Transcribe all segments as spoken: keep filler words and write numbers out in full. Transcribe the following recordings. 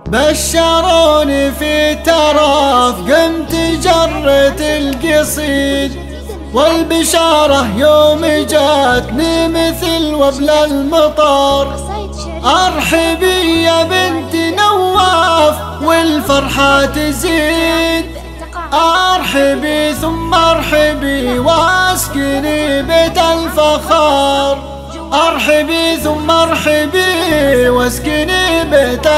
بشروني في تراف قمت جرت القصيد، والبشارة يوم جاتني مثل وبل المطر. ارحبي يا بنت نواف والفرحة تزيد، ارحبي ثم ارحبي واسكني بيت الفخار. ارحبي ثم ارحبي واسكني بيت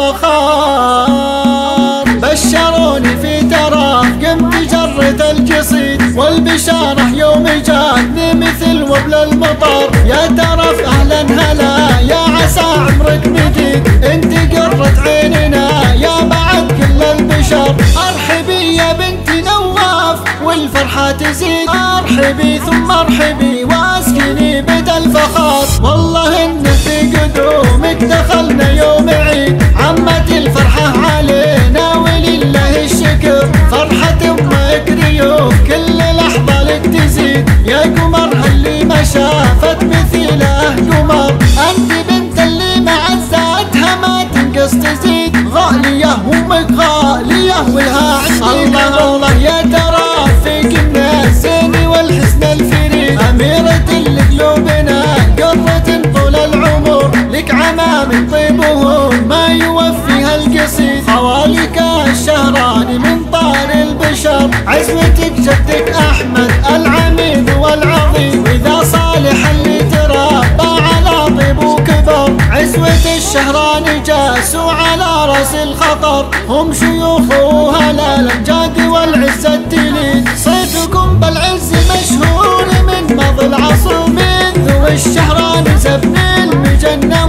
الفخار. بشروني في تراف قمت جرت القصيد، والبشارة يوم جاتني مثل وبل المطر. يا ترف اهلا هلا يا عسى عمرك مديد، انت قرة عيننا يا بعد كل البشر. ارحبي يا بنت نواف والفرحة تزيد، ارحبي ثم ارحبي واسكني بيت الفخار. والله ان في قدومك دخلنا يوم عيد، عمت الفرحة علينا ولله الشكر. فرحة امك ريوف كل لحظة لك تزيد، يا قمرها اللي ما شافت مثيله قمر. انت بنت اللي معزاتها ما تنقص تزيد، غالية امك غالية ولها عندي الله الله. يا ترى فيك من الزين والحسن الفريد، أميرة لقلوبنا قرة طول العمر. لك عمام طيبهم ما يوفيها القصيد، خوالك الشهراني من طار البشر. عزوتك جدك أحمد العميد والعظيم، وإذا صالح اللي تربى على طيب وكبر. عزوة الشهراني جاسوا على راس الخطر، هم شيوخها الأمجاد والعزة التليد. صيتكم بالعز مشهور من مضى العصر، من ذوي الشهراني زبن المجنة